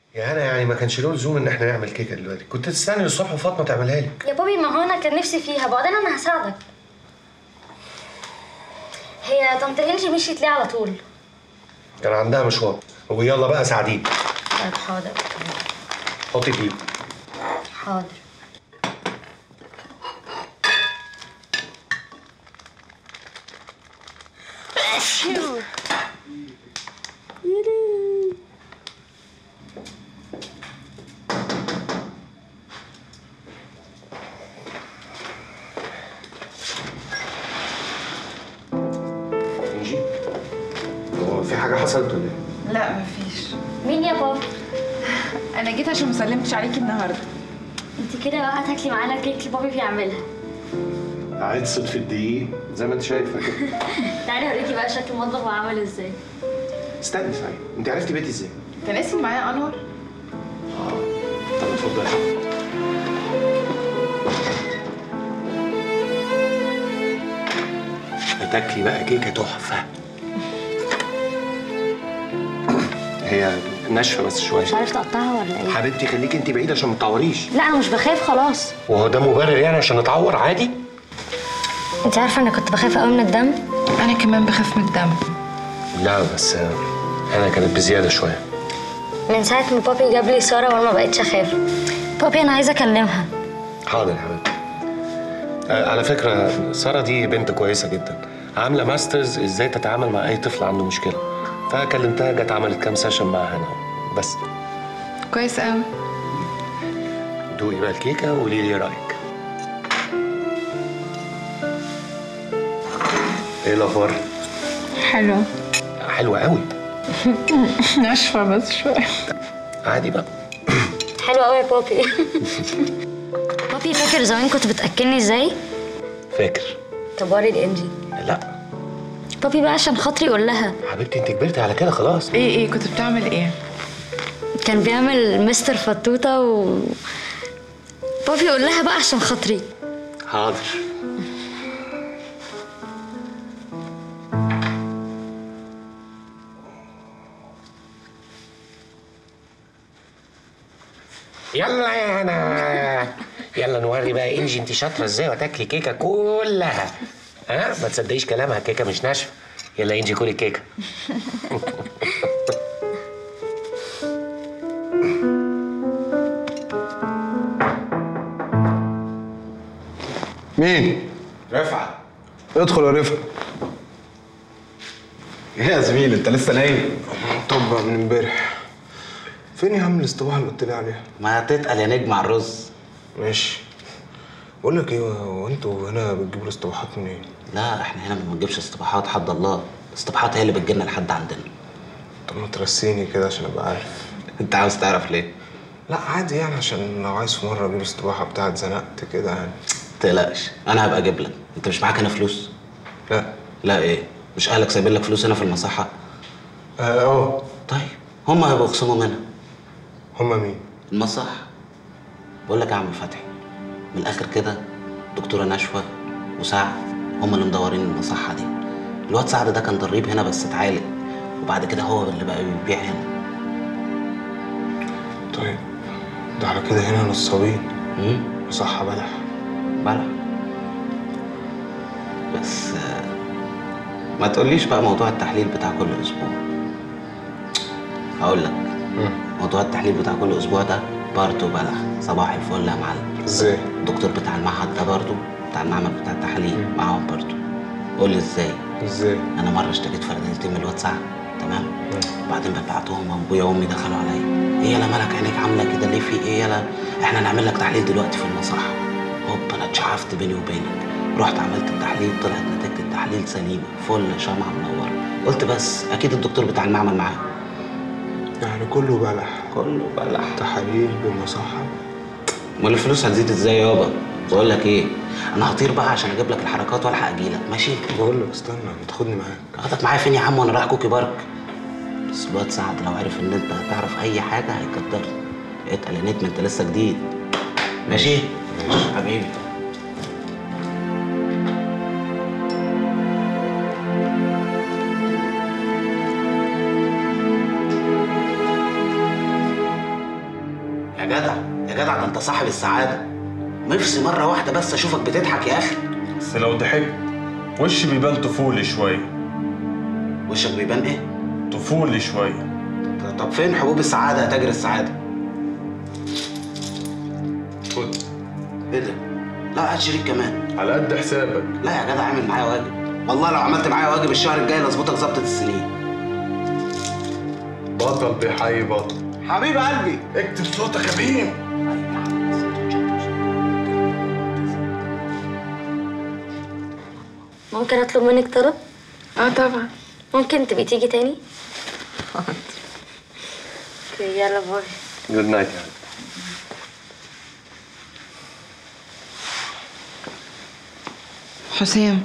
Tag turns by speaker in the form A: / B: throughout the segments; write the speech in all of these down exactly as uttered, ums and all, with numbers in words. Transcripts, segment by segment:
A: يا هنا يعني ما كانش له لزوم ان احنا نعمل كيكه دلوقتي، كنت تستني الصبح وفاطمه تعملها لك.
B: يا بابي ما هو انا كان نفسي فيها، بعدين انا هساعدك. هي طنط انجي مشيت ليه على طول؟
A: كان عندها مشوار، ويلا بقى ساعديني.
B: طيب حاضر.
A: حطي فيه.
B: حاضر.
A: انجي، هو في حاجه حصلت ولا ايه؟
C: لا مفيش.
B: مين يا بابا؟
C: انا جيت عشان مسلمتش عليكي النهارده.
B: انت كده بقى هتاكلي معانا كيك اللي بابي بيعملها.
A: عايز صدفه دقيق زي ما انت شايفه كده.
B: تعالي اوريكي بقى شكل المطبخ عامل ازاي.
A: استني صحيح، انت عرفتي بيتي ازاي؟
C: انت ناسي معايا انور؟
A: اه طب اتفضلي. هتاكلي بقى كيكه تحفه. هي ناشفه بس شويه.
B: مش عارف تقطعها ولا ايه؟
A: حبيبتي خليكي انت بعيده عشان ما تتعوريش.
B: لا انا مش بخاف خلاص.
A: وهو ده مبرر يعني عشان نتعور عادي؟
B: انت عارفه انا كنت بخاف قوي من الدم.
C: انا كمان بخاف من الدم.
A: لا بس انا كانت بزياده شويه.
B: من ساعه ما بابي جاب لي ساره وانا ما بقتش اخاف. بابي انا عايزه اكلمها.
A: حاضر يا حبيبتي. على فكره ساره دي بنت كويسه جدا، عامله ماسترز ازاي تتعامل مع اي طفل عنده مشكله، فكلمتها جت عملت كام سيشن معاها هنا بس.
C: كويس قوي.
A: دوقي بقى الكيكه وقولي لي ايه رايك. ايه الاخبار؟
C: حلوه.
A: حلوه قوي.
C: ناشفه بس شويه.
A: عادي بقى.
B: حلوه قوي يا بابي. بابي فاكر زمان كنت بتاكلني ازاي؟
A: فاكر.
B: طب وري الانجي.
A: لا
B: بابي بقى عشان خاطري قول لها.
A: حبيبتي انت كبرتي على كده خلاص.
C: ايه ايه كنت بتعمل ايه؟
B: كان بيعمل مستر فتوته و بابي قول لها بقى عشان خاطري.
A: حاضر. يلا يا هنا، يلا نوري بقى انجي انت شاطره ازاي وتاكلي كيكه كلها. ها ما تصدقيش كلامها، الكيكه مش ناشفه. يلا انجي كلي الكيكه.
D: مين؟
A: رفعت.
D: ادخل يا رفعت. ايه يا زميلي انت لسه نايم؟ طب من امبارح. فين يا عم الاصطباح اللي قلت لي عليها؟
E: ما تتقل يا نجم على الرز.
D: ماشي. بقول لك ايه، هو انتوا هنا بتجيبوا الاصطباحات منين؟
E: لا احنا هنا ما بنجيبش اصطباحات، حد الله. الاصطباحات هي اللي بتجيلنا لحد عندنا.
D: طب ما ترسيني كده عشان ابقى عارف.
E: انت عاوز تعرف ليه؟
D: لا عادي يعني، عشان لو عايز في مره اجيب اصطباحه بتاعت زنقت كده يعني.
E: متقلقش انا هبقى اجيب لك. انت مش معاك هنا فلوس؟
D: لا.
E: لا ايه؟ مش اهلك سايبين لك فلوس هنا في المصحه؟
D: اه اه.
E: طيب هم هيبقوا يخصموا منها.
D: هما مين؟
E: المصح. بقول لك يا عم فتحي، من الاخر كده دكتوره نشوى وسعد هم اللي مدورين المصحه دي. الواد سعد ده كان ضريب هنا بس اتعالج، وبعد كده هو اللي بقى بيبيع هنا.
D: طيب ده على كده هنا نصابين.
E: امم
D: مصحه بلح.
E: بلح. بس ما تقوليش بقى موضوع التحليل بتاع كل اسبوع. هقول لك. موضوع التحليل بتاع كل اسبوع ده برضه بلح. صباح الفل يا معلم.
D: ازاي؟
E: الدكتور بتاع المعهد ده برضه بتاع المعمل بتاع التحاليل معاهم برضه. قول لي ازاي؟
D: ازاي؟
E: انا مره اشتريت فردينتين من الواد سعد، تمام؟ وبعدين بعتهم وابويا وامي دخلوا عليا. ايه يالا مالك عينيك عامله كده ليه، في ايه يالا؟ احنا نعمل لك تحليل دلوقتي في المصحه. هوب انا اتشعفت بيني وبينك. رحت عملت التحليل، طلعت نتيجه التحليل سليمه فل شمعه منوره. قلت بس اكيد الدكتور بتاع المعمل معاه.
D: يعني كله بلح.
E: كله بلح.
D: تحاليل بمصحه.
E: امال الفلوس هتزيد ازاي يابا؟ بقول لك ايه، انا هطير بقى عشان اجيب لك الحركات والحق اجي لك، ماشي؟
D: بقول لك استنى، ما تاخدني معاك.
E: اخدك معايا فين يا عم وانا رايح كوكي بارك؟ بس الواد سعد لو عرف ان انت هتعرف اي حاجه هيقدرني. اتقل يا نجم انت لسه جديد. ماشي؟ ماشي حبيبي. جدع يا جدع، ده انت صاحب السعاده. نفسي مره واحده بس اشوفك بتضحك يا اخي.
F: بس لو ضحكت وشي بيبان طفولي شويه.
E: وشك بيبان ايه؟
F: طفولي شويه.
E: طب فين حبوب السعاده يا تاجر السعاده؟
F: خد.
E: ايه ده؟ لا هات شريك كمان.
F: على قد حسابك.
E: لا يا جدع اعمل معايا واجب، والله لو عملت معايا واجب الشهر الجاي لاظبطك ظبطه السنين.
F: بطل بيحيي بطل.
E: حبيب قلبي
F: اكتب صوتك يا بيم.
B: ممكن اطلب منك طلب؟
C: اه طبعا.
B: ممكن تبقي تيجي تاني؟ اوكي يلا باي.
A: جود نايت يا حبيبي.
C: حسام.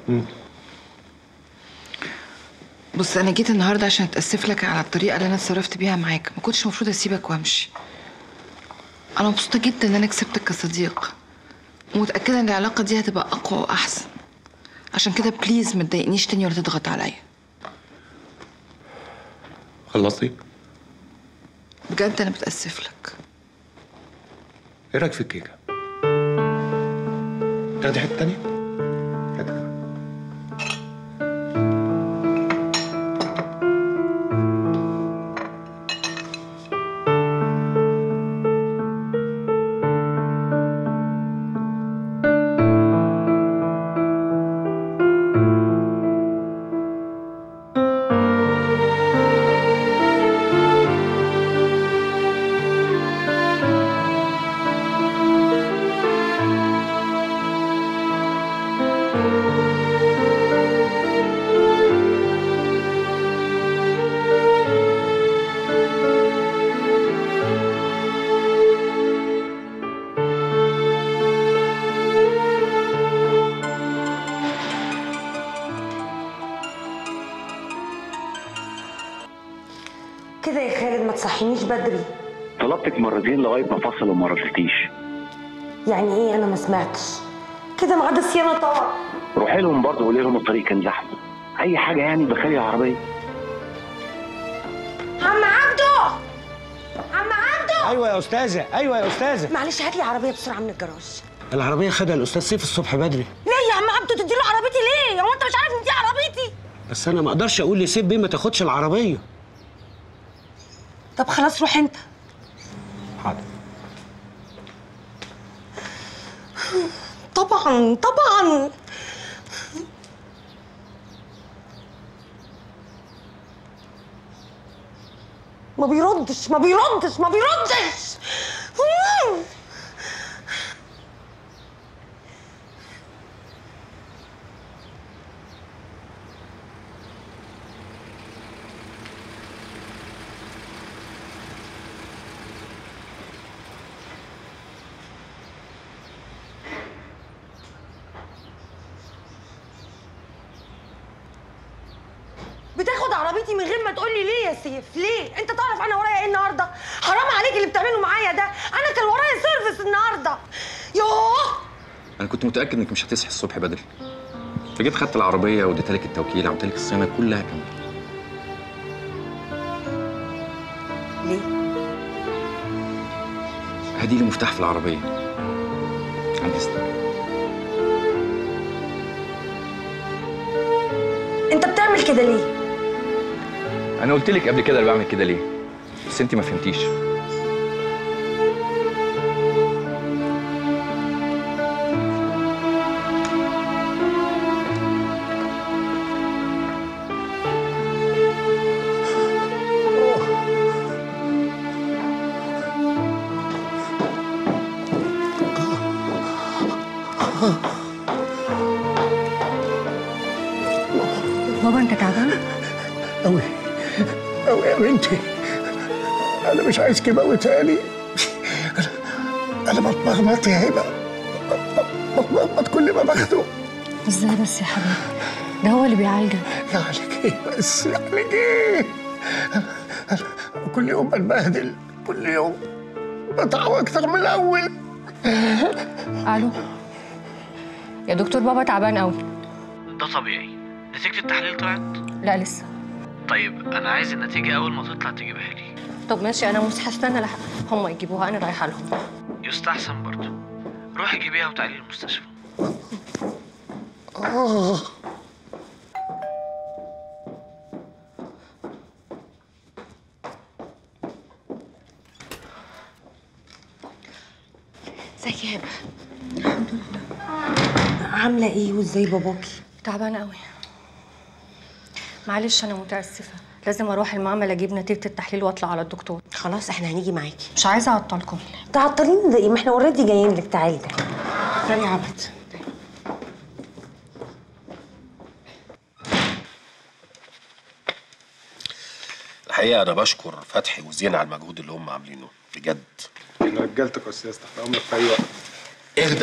C: بص انا جيت النهارده عشان اتاسف لك على الطريقه اللي انا اتصرفت بيها معاك، ما كنتش المفروض اسيبك وامشي. انا مبسوطه جدا ان انا كسبتك كصديق، ومتاكده ان العلاقه دي هتبقى اقوى واحسن. عشان كده بليز ما تضايقنيش تاني ولا تضغط عليا.
A: خلصتي؟
C: بجد انا بتاسف لك.
A: ايه رايك في الكيكه؟ تاخدي حته تانيه؟ حته كمان.
G: كده يا خالد ما تصحينيش بدري.
H: طلبتك مرتين لغايه ما فصل وما ردتيش.
G: يعني ايه انا ما سمعتش؟ كده ميعاد الصيانه طبعا.
H: روحي لهم برضه وقولي لهم الطريق كان زحمه، اي حاجه يعني دخلي العربيه.
G: عم عبده، عم عبده.
I: ايوه يا استاذه، ايوه يا استاذه.
G: معلش هات لي عربيه بسرعه من الجراج.
I: العربيه خدها الاستاذ سيف الصبح بدري.
G: ليه يا عم عبده تدي له عربيتي ليه؟ هو انت مش عارف ان دي عربيتي؟
I: بس انا ما اقدرش اقول لسيف بيه ما تاخدش العربيه.
G: طب خلاص روح انت.
I: حاضر.
G: طبعا طبعا. ما بيردش ما بيردش ما بيردش. بتاخد عربيتي من غير ما تقولي ليه يا سيف؟ ليه؟ انت تعرف انا ورايا ايه النهارده؟ حرام عليك اللي بتعمله معايا ده، انا كان ورايا سيرفيس النهارده. يوه.
J: انا كنت متاكد انك مش هتصحي الصبح بدري، فجيت خدت العربيه واديتها لك التوكيل، عملت لك الصيانه كلها كامله.
G: ليه؟
J: هدي لي مفتاح في العربيه. عن اذنك.
G: انت بتعمل كده ليه؟
J: انا قلت لك قبل كده انا بعمل كده ليه، بس انت ما فهمتيش.
B: بابا انت تعبان؟
I: أوي أوي يا بنتي، أنا مش عايز كده تاني. أنا أنا بتمغمط يا هبة، بتمغمط كل ما باخده.
B: ازاي بس يا حبيبي؟ ده هو اللي بيعالجك.
I: يعالج إيه بس؟ يعالج إيه؟ أنا كل يوم بتبهدل، كل يوم بتعب أكتر من الأول.
B: الو يا دكتور، بابا تعبان قوي.
K: ده طبيعي. نتيجة التحليل طلعت؟
B: لا لسه.
K: طيب أنا عايز النتيجة أول ما تطلع تجيبها لي. طب ماشي، انا مش هستنى لحق هم يجيبوها، انا رايحه لهم.
L: يستحسن برضه. روحي جيبيها وتعالي المستشفى.
I: آه.
G: ازيك يا هبه؟ الحمد لله. عامله ايه وازاي باباكي؟
K: تعبانه قوي. معلش انا متاسفه، لازم اروح المعمل اجيب نتيجه التحليل واطلع على الدكتور.
G: خلاص احنا هنيجي معاكي.
K: مش عايزه اعطلكم.
G: تعطلين ده ايه؟ ما احنا اوريدي جايين لك. تعالي تعالي تعالي يا عبد.
A: الحقيقه انا بشكر فتحي وزين على المجهود اللي هم عاملينه بجد.
D: احنا رجالتك يا استاذ، تحت امرك في اي وقت.
A: اهدى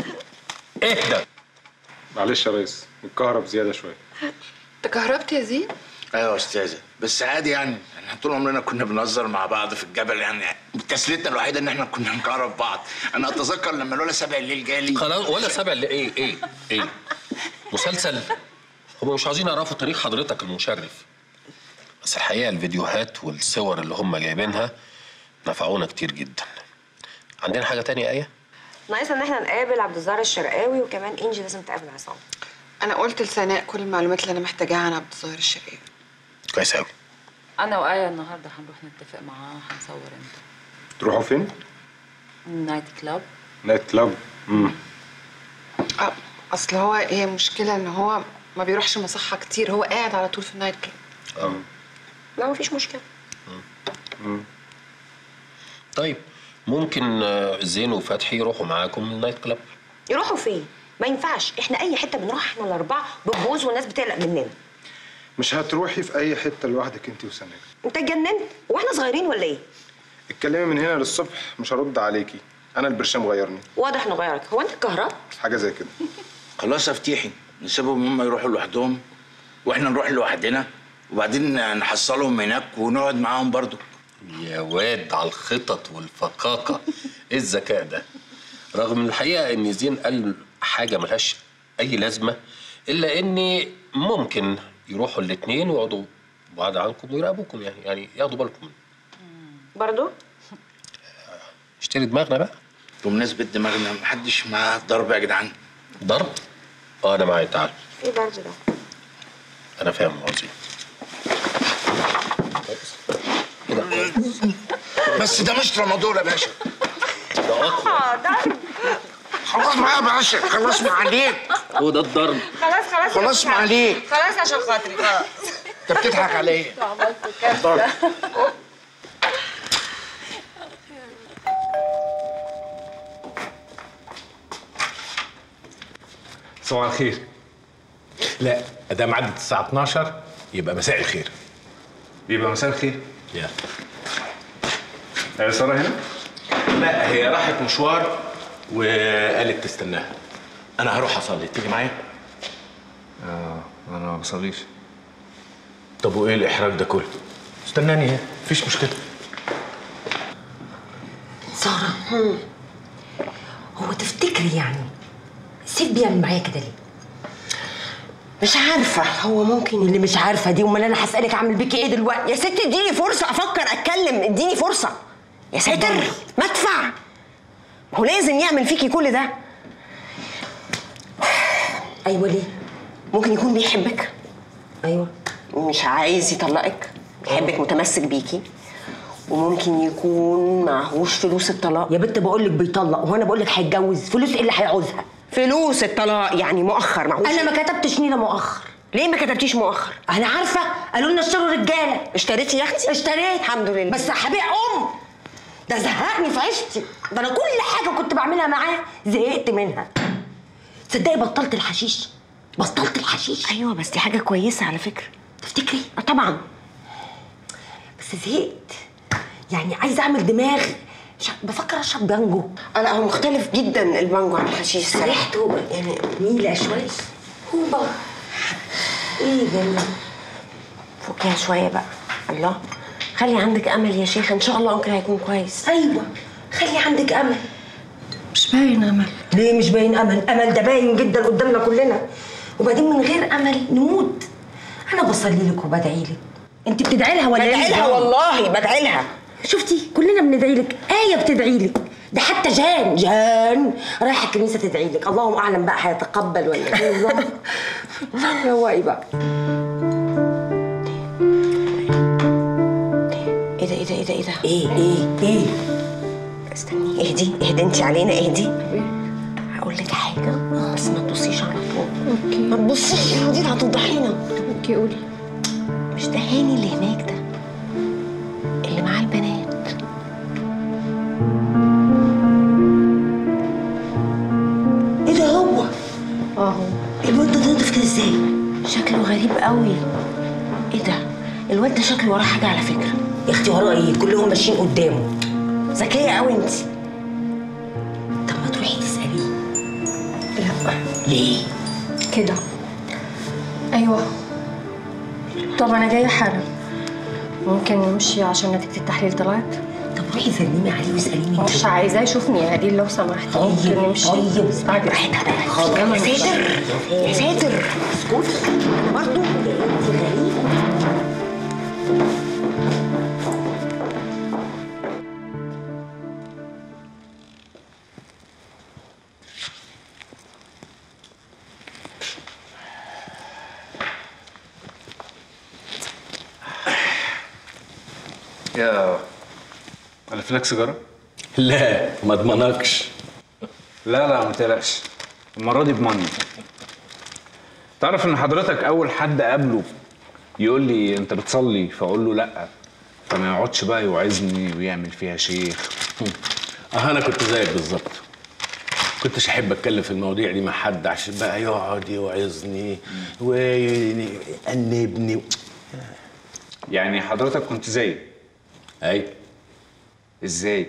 A: اهدى.
D: معلش يا ريس، متكهرب زياده شويه.
C: انت كهربت يا زين؟
M: ايوه يا استاذه، بس عادي يعني، احنا طول عمرنا كنا بنهزر مع بعض في الجبل يعني، تسليتنا الوحيده ان احنا كنا نكهرب بعض. انا اتذكر لما الولا سبع الليل جالي.
A: خلاص ولا سبع الليل ايه ايه ايه مسلسل. هم مش عايزين يعرفوا تاريخ حضرتك المشرف، بس الحقيقه الفيديوهات والصور اللي هم جايبينها نفعونا كتير جدا. عندنا حاجه تانية ايه؟
N: ناقصنا ان احنا نقابل عبد الظاهر الشرقاوي، وكمان انجي لازم تقابل عصام.
C: انا قلت لسناء كل المعلومات اللي انا محتاجاها عن عبد الظاهر الشرقاوي.
A: كويس قوي.
O: انا وآية النهارده هنروح نتفق معاه هنصور امتى.
D: تروحوا فين؟
O: نايت كلاب.
D: نايت كلاب. امم
C: اه اصل هو هي مشكله ان هو ما بيروحش مصحه كتير، هو قاعد على طول في النايت كلاب.
A: اه
N: لا مفيش مشكله.
A: امم طيب ممكن زين وفتحي يروحوا معاكم النايت كلاب.
N: يروحوا فين؟ ما ينفعش، احنا اي حته بنروح احنا الاربعه بنبوظ والناس بتقلق مننا.
D: مش هتروحي في اي حته لوحدك انت وسناء.
N: انت اتجننت؟ واحنا صغيرين ولا ايه؟
D: اتكلمي من هنا للصبح مش هرد عليكي، انا البرشام غيرني.
N: واضح انه غيرك. هو انت اتكهربت؟
D: حاجه زي كده.
M: خلاص يا فتيحي، نسيبهم هم يروحوا لوحدهم واحنا نروح لوحدنا، وبعدين نحصلهم هناك ونقعد معاهم برضو.
A: يا واد على الخطط والفقاقه. ايه الذكاء ده؟ رغم الحقيقه ان زين قال حاجه ملهاش اي لازمه، الا ان ممكن يروحوا الاثنين ويقعدوا بعاد عنكم ويراقبوكم، يعني يعني ياخدوا بالكم.
N: برضو؟
A: اشتري دماغنا بقى.
M: بمناسبه دماغنا، محدش معاه ضرب يا جدعان.
A: ضرب؟ اه انا معايا، تعال.
N: ايه ضرب ده؟
A: انا فاهم قصدي.
M: بس ده مش رمضان يا باشا.
A: ده اقوى.
N: ضرب.
M: خلاص معايا يا باشا، خلاص ما عليك.
A: هو ده الضرب.
N: خلاص خلاص
M: خلاص ما عليك.
N: خلاص عشان خاطري خلاص.
M: انت بتضحك على ايه؟
N: عملت كده.
P: صباح الخير. لا ادام عدت الساعه اتناشر يبقى مساء الخير.
D: يبقى مساء الخير.
P: يلا.
D: هي ساره هنا؟
P: لا هي راحت مشوار وقالت تستناها. انا هروح اصلي، تيجي معايا؟
D: اه انا ما بصليش.
P: طب وايه الاحراج ده كله؟ استناني هنا، مفيش مشكله.
G: ساره، هم. هو تفتكري يعني سيف بيعمل معايا كده ليه؟ مش عارفه. هو ممكن اللي مش عارفه دي، امال انا هسالك اعمل بيكي ايه دلوقتي؟ يا ستي اديني فرصه افكر اتكلم، اديني فرصه يا ساتر. مدفع، هو لازم يعمل فيكي كل ده؟ ايوه ليه؟ ممكن يكون بيحبك. ايوه مش عايز يطلقك، بيحبك متمسك بيكي، وممكن يكون معهوش فلوس الطلاق. يا بنت بقول لك بيطلق، وانا بقول لك هيتجوز، فلوس ايه اللي هيعوزها؟ فلوس الطلاق يعني مؤخر معهوش. انا ما كتبتش نيله مؤخر. ليه ما كتبتيش مؤخر؟ انا عارفه، قالوا لنا اشتروا رجاله. اشتريتي يا اختي؟ اشتريت الحمد لله، بس هبيع ام. ده زهقني في عيشتي، ده انا كل حاجه كنت بعملها معاه زهقت منها. تصدقي بطلت الحشيش؟ بطلت الحشيش. ايوه بس دي حاجه كويسه على فكره. تفتكري؟ اه طبعا، بس زهقت يعني، عايزه اعمل دماغ. بفكر اشرب بانجو. لا هو مختلف جدا البانجو عن الحشيش، ريحته يعني ميله شويه. هوبا ايه جميل. فكيها شويه بقى. الله، خلي عندك امل يا شيخه، ان شاء الله انكل هيكون كويس. ايوه خلي عندك امل. مش باين امل. ليه مش باين امل؟ امل ده باين جدا قدامنا كلنا، وبعدين من غير امل نموت. انا بصلي لك وبدعي لك. انت بتدعي لها ولا ايه؟ بدعي لها والله، بدعي لها. شفتي كلنا بندعي لك، آية بتدعي لك، ده حتى جان جان رايحة الكنيسة تدعي لك، اللهم أعلم بقى هيتقبل ولا ايه بالظبط. روقي بقى. ايه ده ايه ده ايه ده ايه ده؟ ايه ايه ايه؟ استني اهدي اهدي انت علينا اهدي. هقول لك حاجة بس ما تبصيش على طول. اوكي. ما تبصيش يا دي هتوضحينا. اوكي قولي. مش ده هاني اللي هناك ده؟ اللي معاه البنات. ايه ده هو؟ اه هو. الواد ده نضف كده ازاي؟ شكله غريب قوي. ايه ده؟ الواد ده شكله وراه حاجة على فكرة. يا اختي وراه ايه؟ كلهم ماشيين قدامه. ذكية قوي انت. طب ما تروحي تسأليه. لا. ليه؟
K: كده. ايوه. طب انا جايه حالا. ممكن نمشي عشان نتيجه التحليل طلعت؟
G: طب روحي سلمي عليه واساليني.
K: مش عايزاه يشوفني يا هديل لو سمحتي. ممكن نمشي.
G: طيب استعجل براحتها بقى. خلاص يا ساتر يا ساتر. اسكتي انا برضه انت غريبه.
Q: يا ألف لك سيجارة؟
P: لا ما اضمنكش.
Q: لا لا ما تقلقش، المرة دي بمني. تعرف إن حضرتك أول حد أقابله يقول لي أنت بتصلي فأقول له لأ، فما يقعدش بقى يوعظني ويعمل فيها شيخ.
P: اه انا كنت زيك بالظبط. كنتش احب اتكلم في المواضيع دي مع حد عشان بقى يقعد يوعظني ويأنبني.
Q: يعني حضرتك كنت زيي؟
P: اي.
Q: ازاي؟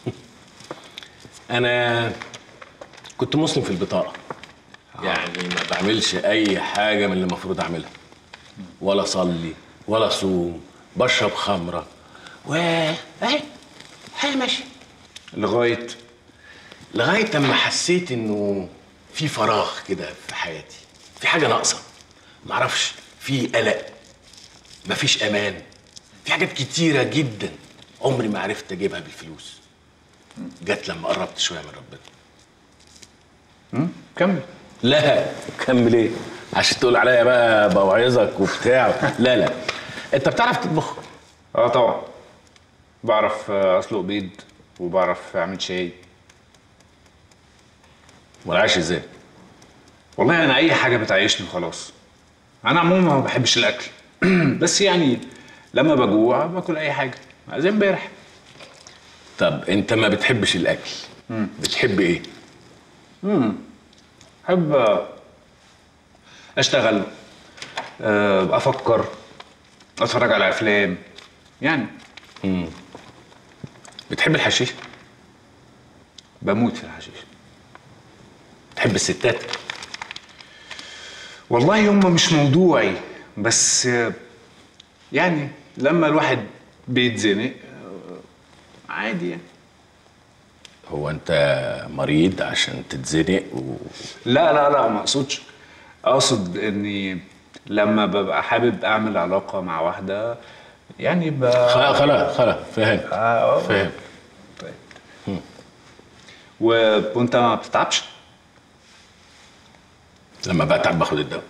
P: انا كنت مسلم في البطاقه. يعني ما بعملش اي حاجه من اللي المفروض اعملها، ولا اصلي ولا اصوم، بشرب خمره و اهي حاجه ماشيه
Q: لغايه
P: لغايه اما حسيت انه في فراغ كده في حياتي، في حاجه ناقصه، معرفش، في قلق، مفيش امان، في حاجات كتيره جدا عمري ما عرفت اجيبها بالفلوس. جت لما قربت شويه من ربنا.
Q: امم كمل.
P: لا كمل ايه؟ عشان تقول عليا بقى بوعظك وبتاع. لا لا انت بتعرف تطبخ؟
Q: اه طبعا بعرف اسلق بيض وبعرف اعمل شاي.
P: والعيش ازاي؟
Q: والله انا اي حاجه بتعيشني خلاص. انا عموما ما بحبش الاكل بس يعني لما بجوع باكل اي حاجه زي امبارح.
P: طب انت ما بتحبش الاكل،
Q: مم.
P: بتحب ايه؟
Q: امم بحب اشتغل، افكر، اتفرج على افلام يعني.
P: امم بتحب الحشيش؟
Q: بموت في الحشيش.
P: بتحب الستات؟
Q: والله هم مش موضوعي، بس يعني لما الواحد بيتزنق عادي يعني.
P: هو انت مريض عشان تتزنق و...
Q: لا لا لا ما اقصدش. اقصد اني لما ببقى حابب اعمل علاقه مع واحده يعني ب...
P: خلاص خلاص خلاص فاهم.
Q: اه
P: فاهم.
Q: طيب و... وانت ما بتتعبش؟
P: لما بتعب باخد الدواء.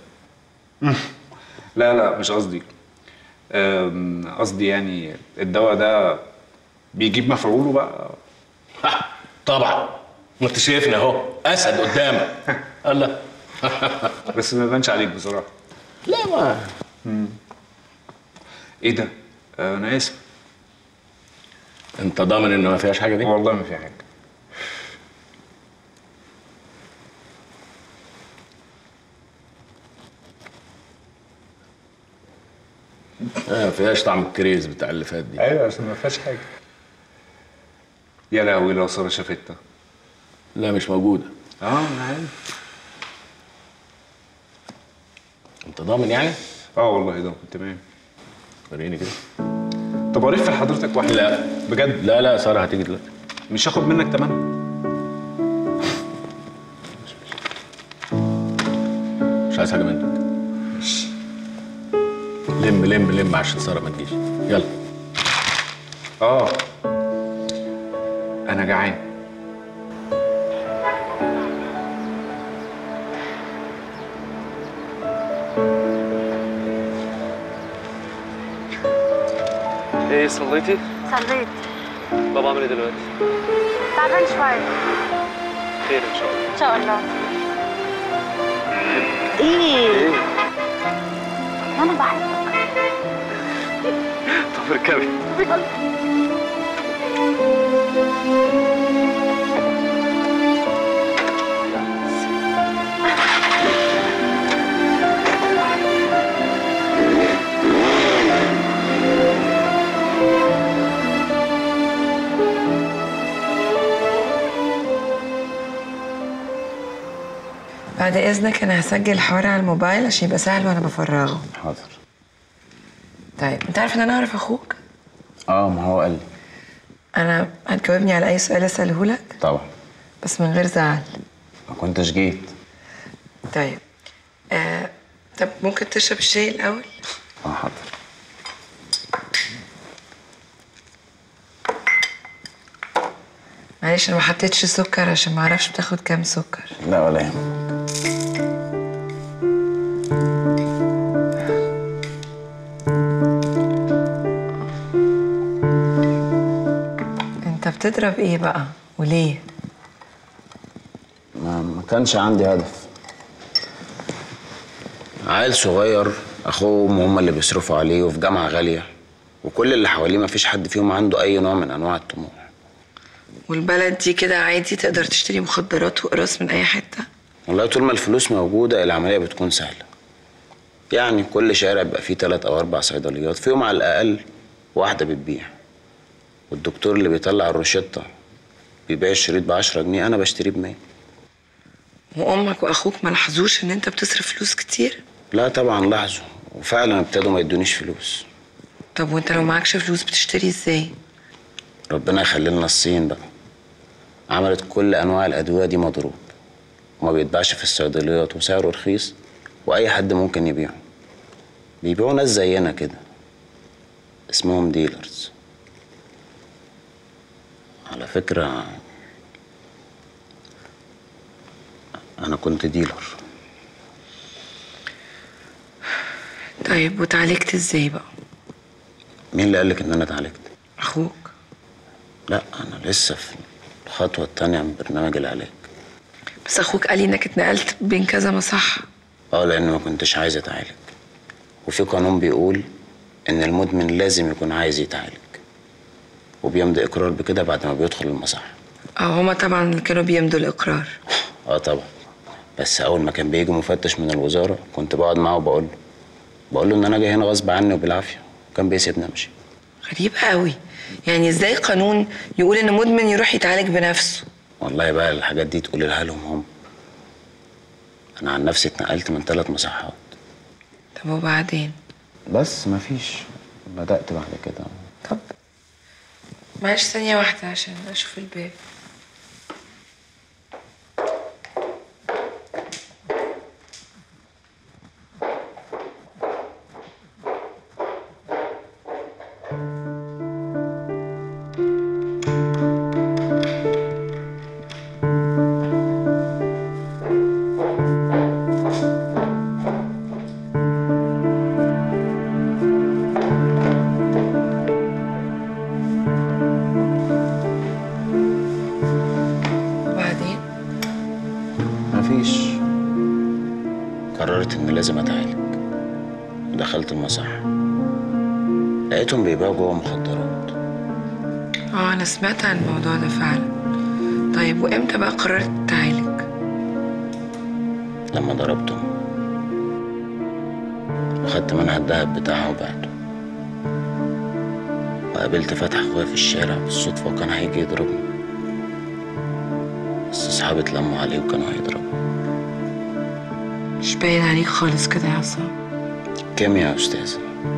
Q: لا لا مش قصدي. قصدي يعني الدواء ده بيجيب مفعوله بقى.
P: طبعا ما انت شايفني اهو اسد قدامك. الله.
Q: بس ما يبانش عليك بصراحه.
P: لا ما
Q: مم. ايه ده؟ انا اسف.
P: انت ضامن ان ما فيهاش حاجه دي؟
Q: والله ما فيها حاجه.
P: اه ما فيهاش طعم الكريز بتاع اللي فات دي.
Q: ايوه عشان ما فيهاش حاجه. يا لهوي لو ساره شافتها.
P: لا مش موجوده.
Q: اه انا عارف.
P: انت ضامن يعني؟
Q: اه والله ضامن تمام.
P: وريني كده.
Q: طب الف لحضرتك واحده؟
P: لا
Q: بجد؟
P: لا لا ساره هتيجي دلوقتي.
Q: مش هاخد منك تمنها.
P: مش عايز حاجه منك. لم لم لم عشان ساره ما تجيش. يلا
Q: اه انا جعان.
R: ايه صليتي؟
S: صليت.
R: بابا عامل ايه دلوقتي؟
S: تعبان شوية.
R: خير ان شاء الله.
S: إن شاء الله.
R: ايه؟ ايه؟
S: أنا بحبك.
R: طب اركبي.
C: بعد اذنك انا هسجل الحوار على الموبايل عشان يبقى سهل وانا بفرغه.
J: حاضر.
C: طيب انت عارف ان انا اعرف اخوك؟
J: اه ما هو قال لي.
C: انا هتجاوبني على اي سؤال اساله لك
J: طبعا.
C: بس من غير زعل.
J: ما كنتش جيت.
C: طيب آه، طب ممكن تشرب الشاي الاول؟
J: اه حاضر.
C: معلش انا ما حطيتش سكر عشان ما اعرفش بتاخد كام سكر.
J: لا ولا يهمك.
C: انت بتضرب ايه بقى وليه؟
J: ما, ما كانش عندي هدف. عيل صغير اخوهم هم اللي بيصرفوا عليه وفي جامعه غاليه وكل اللي حواليه ما فيش حد فيهم عنده اي نوع من انواع الطموح.
C: والبلد دي كده عادي تقدر تشتري مخدرات وقراص من اي حته؟
J: والله طول ما الفلوس موجوده العمليه بتكون سهله. يعني كل شارع بيبقى فيه ثلاث او اربع صيدليات فيهم على الاقل واحده بتبيع. والدكتور اللي بيطلع الروشته بيبيع الشريط ب عشرة جنيه انا بشتريه ب مية.
C: وامك واخوك ما لاحظوش ان انت بتصرف فلوس كتير؟
J: لا طبعا لاحظوا وفعلا ابتدوا ما يدونيش فلوس.
C: طب وانت لو معكش فلوس بتشتري ازاي؟
J: ربنا يخلي لنا الصين بقى. عملت كل انواع الادويه دي مضروب وما بيتباعش في الصيدليات وسعره رخيص واي حد ممكن يبيعه. بيبيعوا ناس زينا كده اسمهم ديلرز. على فكره انا كنت ديلر.
C: طيب وتعالجت ازاي بقى؟
J: مين اللي قالك ان انا اتعالجت؟
C: اخوك.
J: لا انا لسه في الخطوه التانيه من برنامج العلاج.
C: بس اخوك قال لي انك اتنقلت بين كذا مصحه.
J: اه لان ما كنتش عايز اتعالج وفي قانون بيقول ان المدمن لازم يكون عايز يتعالج وبيمضي اقرار بكده بعد ما بيدخل المصحه.
C: اه هما طبعا كانوا بيمضوا الاقرار.
J: اه طبعا. بس اول ما كان بيجي مفتش من الوزاره كنت بقعد معاه وبقول له بقول له ان انا جاي هنا غصب عني وبالعافيه وكان بيسيبني امشي.
C: غريب قوي. يعني ازاي قانون يقول ان مدمن يروح يتعالج بنفسه؟
J: والله بقى الحاجات دي تقولي لها لهم هم. انا عن نفسي اتنقلت من ثلاث مصحات.
C: طب وبعدين؟
J: بس مفيش بدات بعد كده.
C: طب معلش ثانيه واحده عشان اشوف الباب.
J: قررت إن لازم أتعالج ودخلت المصحة. لقيتهم بيبيعوا جوه مخدرات.
C: اه أنا سمعت عن الموضوع ده فعلا. طيب وإمتى بقى قررت تتعالج؟
J: لما ضربتهم وخدت منها الدهب بتاعها وبعته. وقابلت فتحي أخويا في الشارع بالصدفة وكان هيجي يضربني، بس أصحابي اتلموا عليه وكانوا هيضربوا.
C: مش باين عليك خالص كده يا عصام.
J: كيمياء يا أستاذة،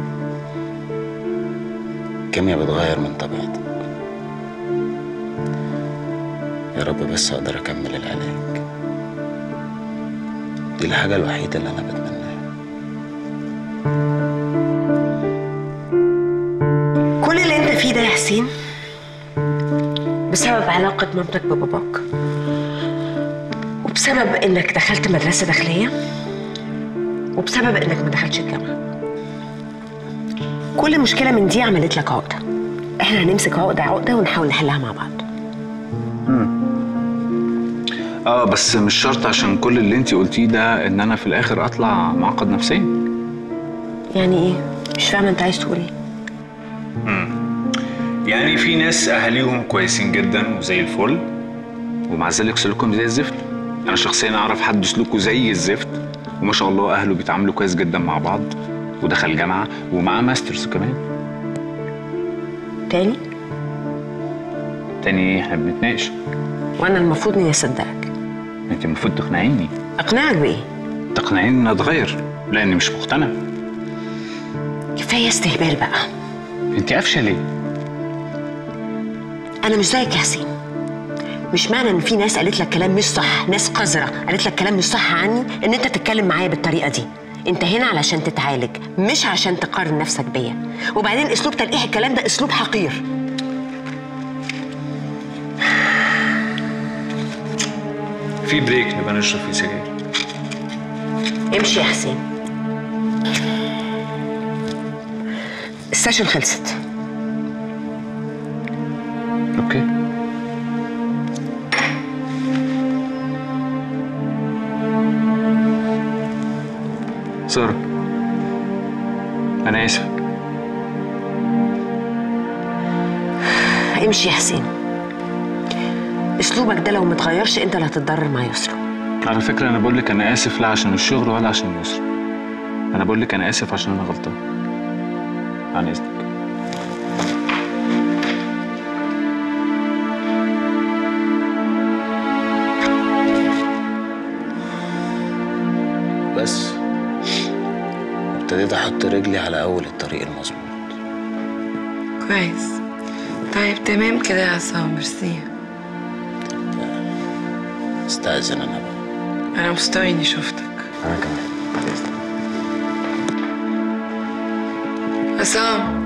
J: كيمياء بتغير من طبيعتك. يا رب بس أقدر أكمل العلاج، دي الحاجة الوحيدة اللي أنا بتمناها.
G: كل اللي أنت فيه ده يا حسين حسين بسبب علاقة مامتك بباباك وبسبب انك دخلت مدرسة داخلية وبسبب انك ما دخلتش الجامعة. كل مشكلة من دي عملت لك عقدة. احنا هنمسك عقدة عقدة ونحاول نحلها مع بعض.
Q: امم اه بس مش شرط عشان كل اللي انتي قلتيه ده ان انا في الاخر اطلع معقد نفسيا.
G: يعني ايه؟ مش فاهمة انت عايز تقول ايه؟
Q: امم يعني في ناس اهاليهم كويسين جدا وزي الفل ومع ذلك سلوكهم زي الزفت. انا شخصيا اعرف حد سلوكه زي الزفت وما شاء الله اهله بيتعاملوا كويس جدا مع بعض ودخل جامعه ومعاه ماسترز كمان.
G: تاني؟
Q: تاني ايه؟ احنا بنتناقش.
G: وانا المفروض اني اصدقك.
Q: انت المفروض تقنعيني.
G: اقنعك بايه؟
Q: تقنعيني اني اتغير لاني مش مقتنع.
G: كفايه استهبال بقى.
Q: انت قافشه ليه؟
G: انا مش زيك يا حسين. مش معنى ان في ناس قالت لك كلام مش صح، ناس قذره قالت لك كلام مش صح عني، ان انت تتكلم معايا بالطريقه دي. انت هنا علشان تتعالج مش عشان تقارن نفسك بيا. وبعدين اسلوب تلقيح الكلام ده اسلوب حقير.
Q: في بريك نبقى نشرب فيه سجاير.
G: امشي يا حسين. السيشن خلصت.
Q: اوكي. سارة أنا آسف.
G: امشي يا حسين. اسلوبك ده لو متغيرش انت اللي هتتضرر مع يسرا.
Q: على فكرة أنا بقول لك أنا آسف لا عشان الشغل ولا عشان يسرا. أنا بقول لك أنا آسف عشان أنا غلطان. عن إذنك.
J: بس ابتديت احط رجلي على اول الطريق المظبوط.
C: كويس. طيب تمام كده يا عصام. ميرسي.
J: استأذن انا بقى.
C: انا مبسوطة اني شفتك.
J: انا كمان.
C: عصام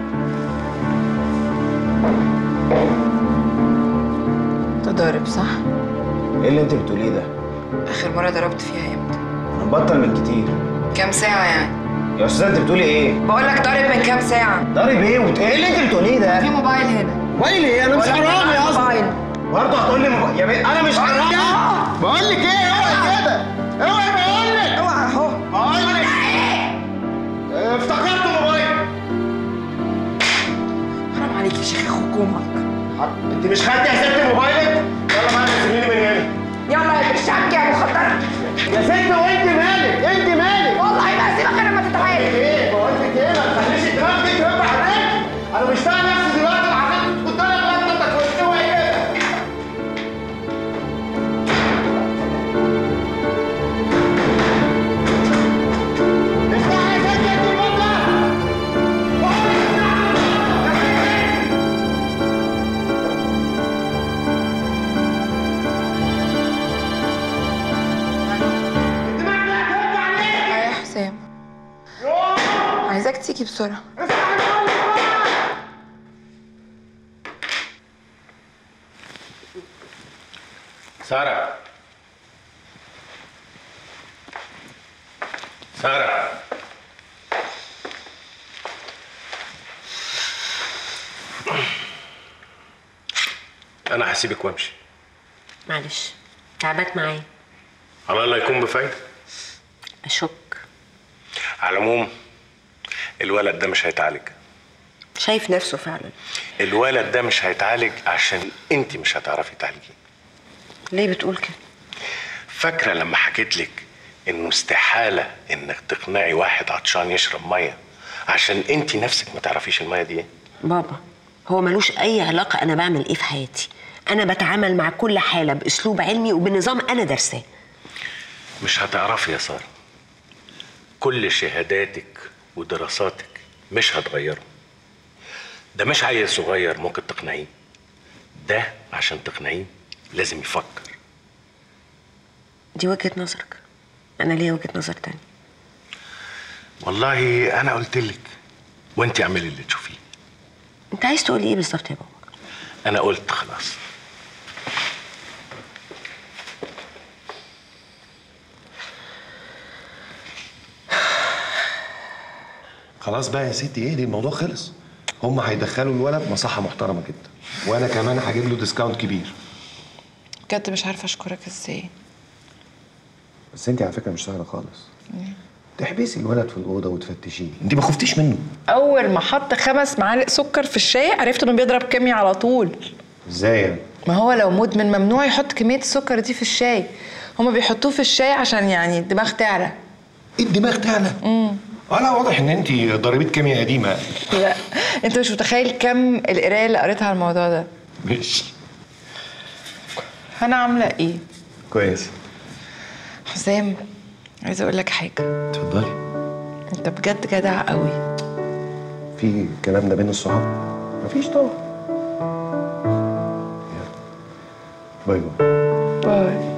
C: انت ضارب صح؟
D: ايه اللي انت بتقوليه ده؟
C: اخر مرة ضربت فيها امتى؟
D: انا مبطل من كتير.
C: كام ساعة يعني؟
D: يا استاذ انت بتقولي ايه؟
C: بقول لك ضارب من كام ساعة؟
D: ضارب ايه وت... ايه اللي انت بتقوليه ده؟
C: في موبايل هنا.
D: موبايل ايه؟ انا مش حرامي يا اسطى. برضه هتقول لي موبايل يا بيه انا مش حرامي. بقول لك ايه؟ اوعي كده. اوعي بقول لك. اوعي اهو. بقول لك ايه؟ افتكرت موبايل.
C: حرام عليك يا شيخ اخوك وامك.
D: انت مش خدتي حسابتي موبايلك؟ يلا بقى سيبيني من هنا.
C: يلا يا برشامك يا مخدرة.
D: يا ست وانت مالك؟ انت مالك؟
C: والله ما هسيبك غير لما تتعالج.
D: ايه؟ بقول لك ايه؟ ما تخليش الدماغ دي تهب عليك. انا مش طايق نفسي دلوقتي وعشان قدامك غلطه انت كنت اوعي كده. افتحي يا ست انت الباب ده.
C: يا حسام عايزاك تيجي بسرعة.
A: سارة سارة أنا هسيبك وأمشي.
G: معلش تعبت معايا.
A: على الله يكون بفايدة.
G: أشك.
A: على العموم الولد ده مش هيتعالج.
G: شايف نفسه فعلا.
A: الولد ده مش هيتعالج عشان انت مش هتعرفي تعالجيه.
G: ليه بتقول كده؟
A: فاكرة لما حكيت لك انه استحالة انك تقنعي واحد عطشان يشرب مية عشان انت نفسك ما تعرفيش المية دي ايه؟
G: بابا هو ملوش اي علاقة انا بعمل ايه في حياتي. انا بتعامل مع كل حالة باسلوب علمي وبنظام انا درساه.
A: مش هتعرفي يا سارة. كل شهاداتك ودراساتك مش هتغيره. ده مش عيل صغير ممكن تقنعيه. ده عشان تقنعيه لازم يفكر.
G: دي وجهة نظرك. انا ليا وجهة نظر تاني.
A: والله انا قلت لك وانت اعملي اللي تشوفيه.
G: انت عايز تقولي ايه بالظبط يا بابا؟
P: انا قلت خلاص.
A: خلاص بقى يا ستي، ايه دي؟ الموضوع خلص. هم هيدخلوا الولد مصحه محترمه جدا، وانا كمان هجيب له ديسكاونت كبير.
C: بجد مش عارفه اشكرك ازاي.
A: بس انت على فكره مش سهله خالص. تحبسي الولد في الاوضه وتفتشيه، انت ما خفتيش منه.
C: اول ما حط خمس معالق سكر في الشاي عرفت انه بيضرب كيمياء على طول.
A: ازاي يعني؟
C: ما هو لو مدمن ممنوع يحط كميه السكر دي في الشاي. هما بيحطوه في الشاي عشان يعني الدماغ تعلى.
A: ايه الدماغ تعلى؟
C: امم
A: اه لا، واضح ان انت ضريبه كيمياء قديمه.
C: لا انت مش متخيل كم القرايه اللي قريتها على الموضوع ده.
A: ماشي.
C: انا عامله ايه؟
A: كويس.
C: حسام، عايزه اقول لك حاجه.
A: اتفضلي.
C: انت بجد جدع قوي.
A: في الكلام ده بين الصحاب؟ مفيش طبعا. يلا باي باي.
C: باي.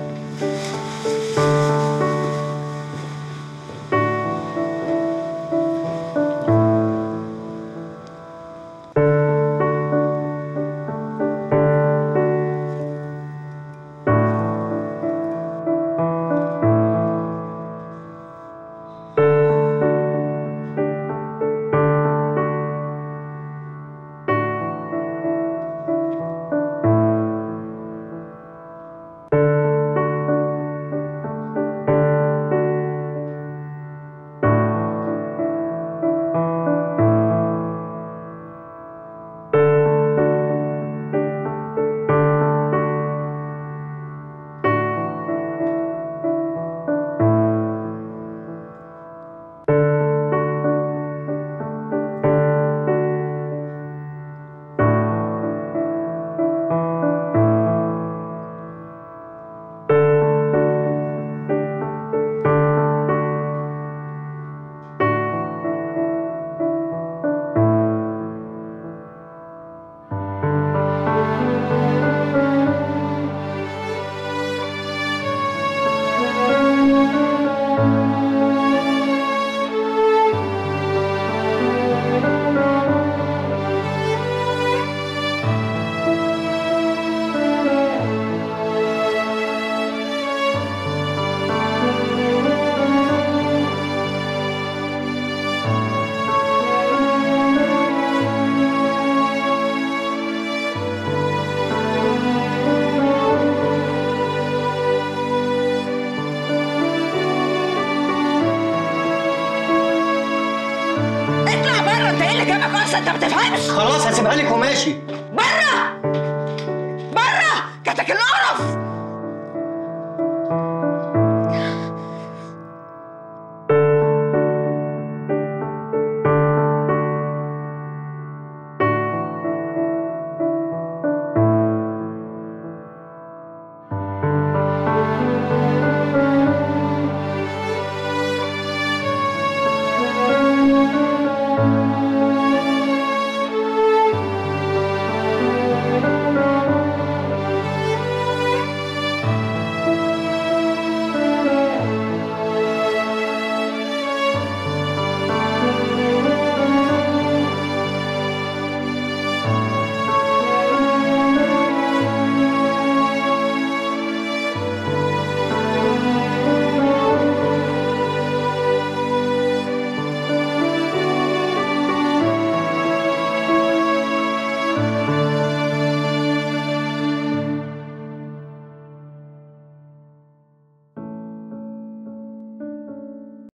G: انت ما بتفهمش.
D: خلاص هسيبها لك وماشي.